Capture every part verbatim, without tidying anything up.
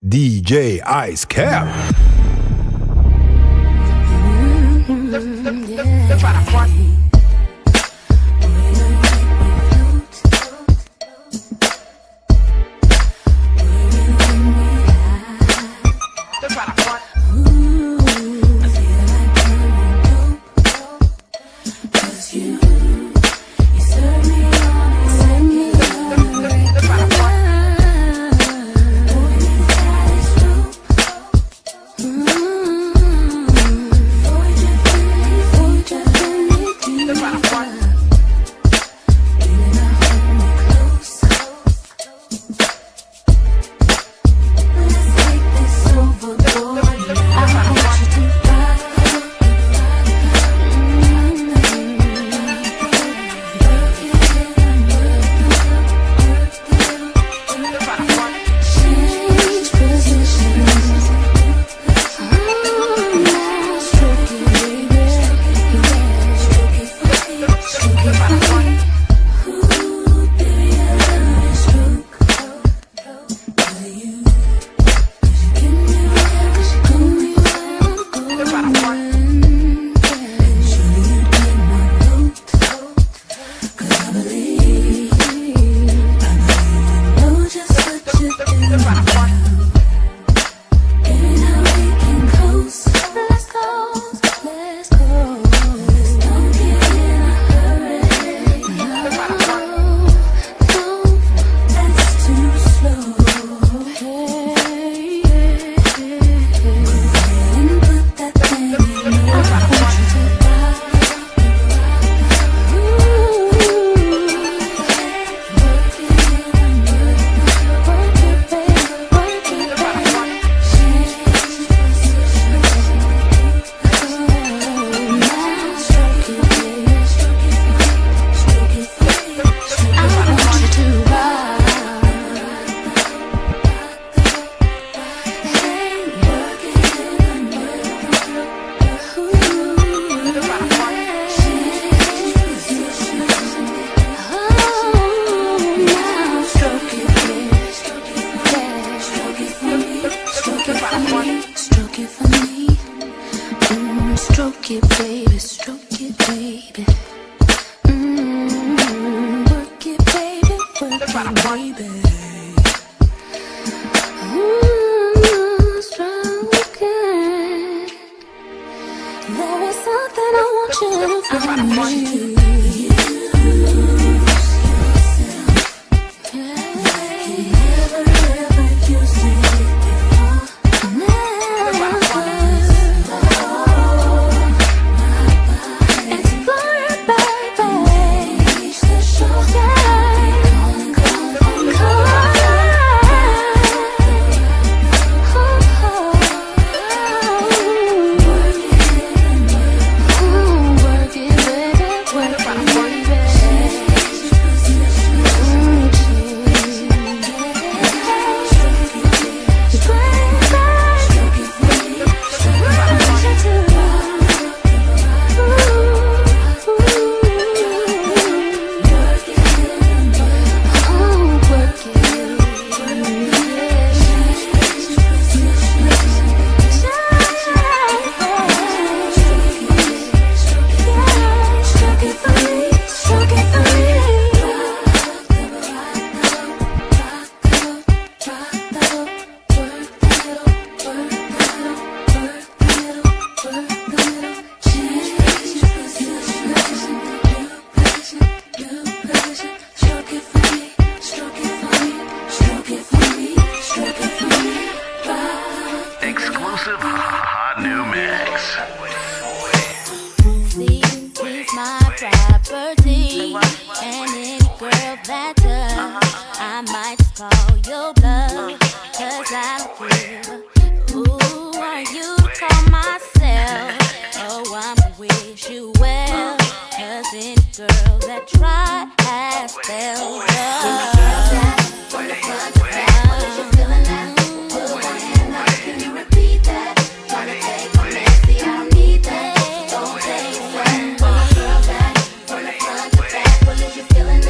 D J Ice Cap.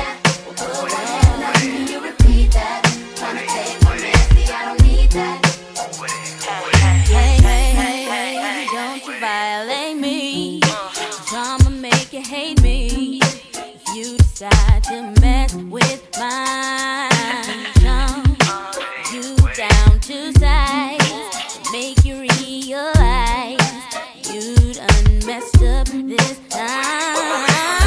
That two sides to make you realize you done messed up this time.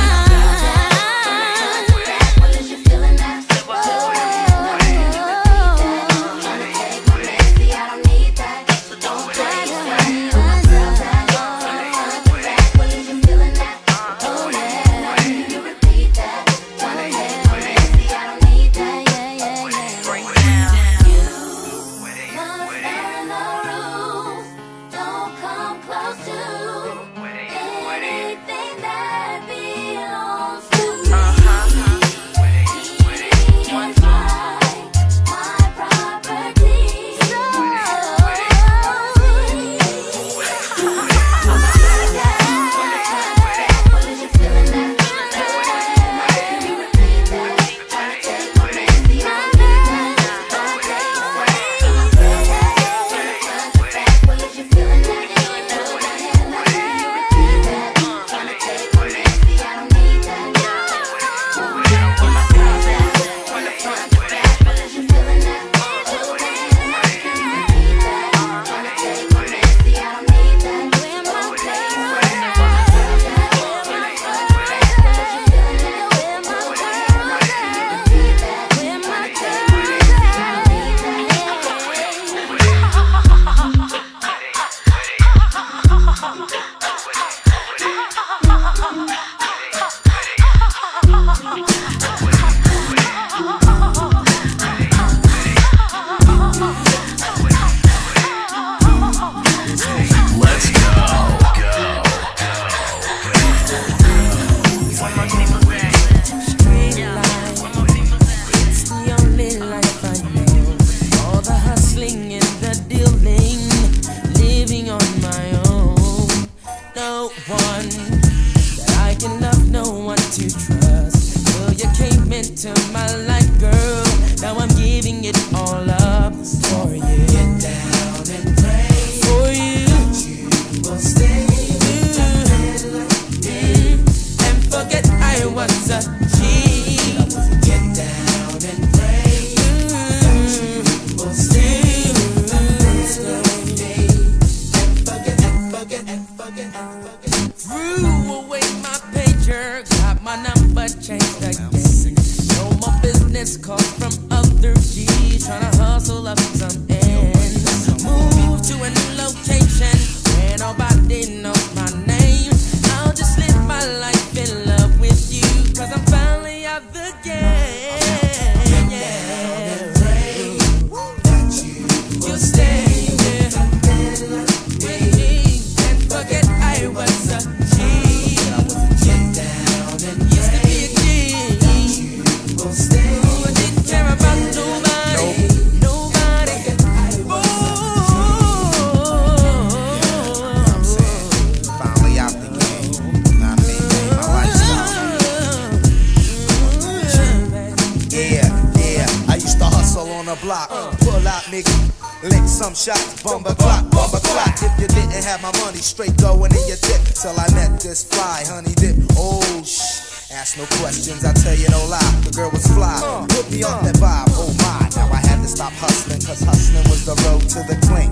Shots, bumper clock, bumper clock. If you didn't have my money, straight going in your tip. Till I met this fly, honey dip. Oh shh, ask no questions, I tell you no lie. The girl was fly, put me on that vibe. Oh my, now I had to stop hustling, cause hustling was the road to the clink.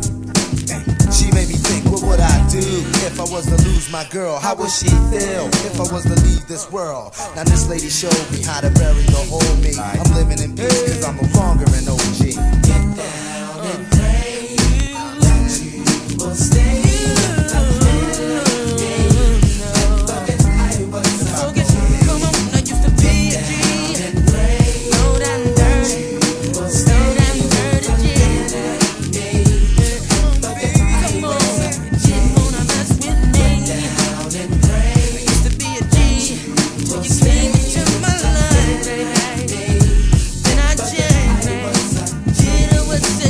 She made me think, what would I do if I was to lose my girl? How would she feel if I was to leave this world? Now this lady showed me how to bury the old me. I'm living in peace cause I'm no longer an O G. Get down and pray. Stay. What's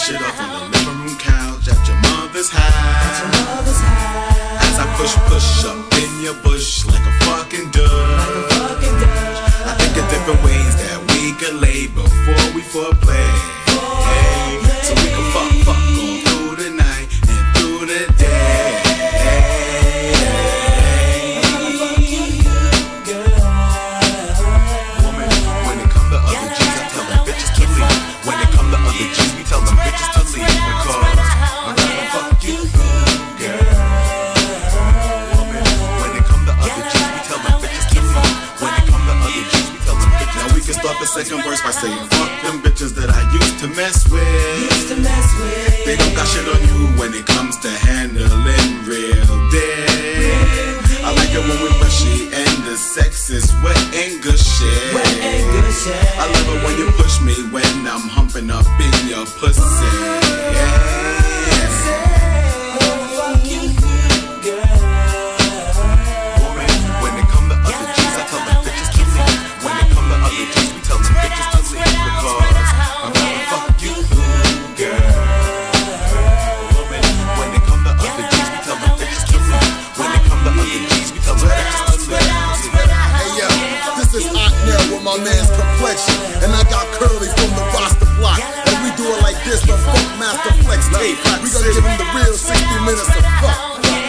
shit off on the living room couch at your mother's house. As I push, push up in your bush like a fucking dove. I think of different ways that we could lay before we foreplay. Hey, so we can fuck, fuck all through the night and through the day. Woman, when it come to other G's, I tell them bitches to leave. When it come to other G's, we tell them bitches to leave because I'd rather fuck you, girl. Woman, when it come to other G's, we tell them bitches to leave. When it come to other G's, we tell them bitches. Now we can start the second verse by saying fuck them bitches that I used to mess with. Used to mess with. They don't got shit on you when it comes to handling real dick. I like it when we mushy and the sex is wet and good shit. Wet and good shit. I love it when you push me when I'm humping up in your pussy. Yeah. Woman, when it come to other G's, I tell them bitches to leave. When it come to other G's, we tell them bitches to leave because I'm gonna fuck you, girl. Woman, when it come to other G's, we tell them bitches to leave. When it come to other G's, we tell them bitches to leave. Hey yo, this is Otnell with my man's complexion, and I got Curly from the roster block. And we do it like this, the Funk Master Flex tape. We gonna give him the real sixty minutes of fuck.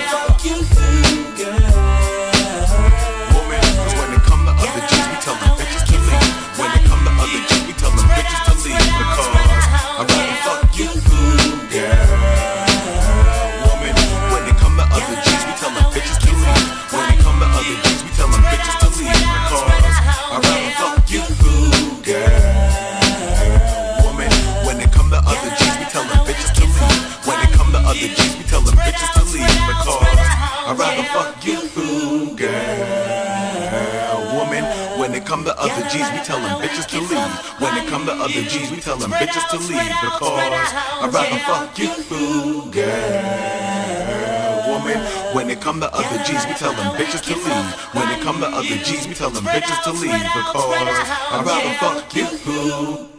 Woman, 'cause when it come to other G's, we tell them bitches to leave. When it come to other G's, we tell them bitches to leave because I'd rather fuck you, girl. Woman, when it come to other G's, we tell them bitches to leave. When it come to other G's, we tell them bitches to leave because I'd rather fuck you, girl. Woman, when it come to other G's, we tell them bitches to leave. When it come to other G's, we tell them bitches to leave because I'd rather fuck you, girl. Woman, when it come to other G's, we tell them bitches to leave. When it come to other G's, we tell them bitches to leave because I'd rather fuck you, girl. Woman, when it come to other G's, we tell them bitches to leave. When it come to other G's, we tell them bitches to leave because I'd rather fuck you.